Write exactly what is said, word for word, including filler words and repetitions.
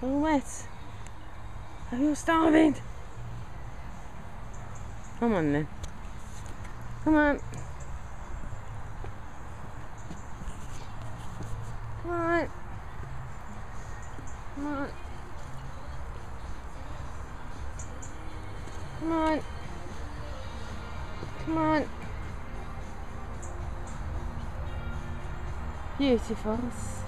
All wet. Are you starving? Come on then. Come on. Come on. Come on. Come on. Come on. Beautiful.